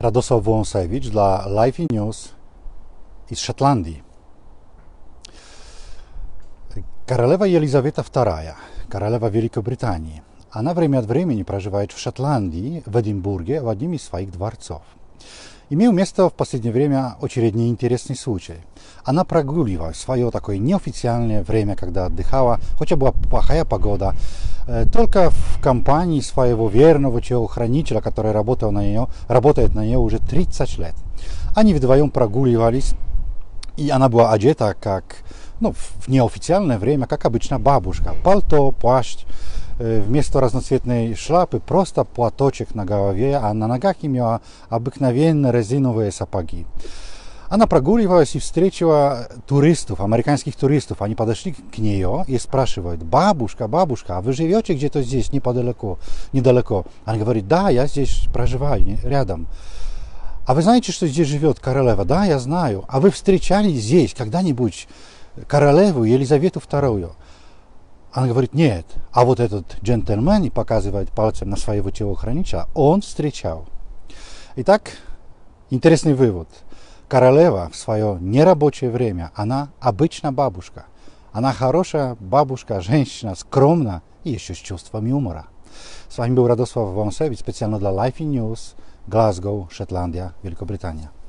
Radosław Wąsewicz dla Life in News из Шотландии. Королева Елизавета II, королева Великобритании, она время от времени проживает в Шотландии, в Эдинбурге, в одном из своих дворцов. Имел место в последнее время очень интересный случай. Она прогуливалась в свое такое неофициальное время, когда отдыхала, хотя была плохая погода, только в компании своего верного телохранителя, который работает на нее уже 30 лет. Они вдвоем прогуливались, и она была одета в неофициальное время, как обычно бабушка. Пальто, плащ, вместо разноцветной шляпы просто платочек на голове, а на ногах имела обыкновенные резиновые сапоги. Она прогуливалась и встретила туристов, американских туристов. Они подошли к нее и спрашивают: бабушка, а вы живете где-то здесь недалеко? Она говорит: да, я здесь проживаю, рядом. А вы знаете, что здесь живет королева? Да, я знаю. А вы встречали здесь когда-нибудь королеву Елизавету II? Она говорит: нет. А вот этот джентльмен, и показывает пальцем на своего телохранителя, он встречал. Итак, интересный вывод. Королева в свое нерабочее время, она обычно бабушка. Она хорошая бабушка, женщина, скромна и еще с чувством юмора. С вами был Радослав Вąsewicz, специально для Life in News, Глазго, Шотландия, Великобритания.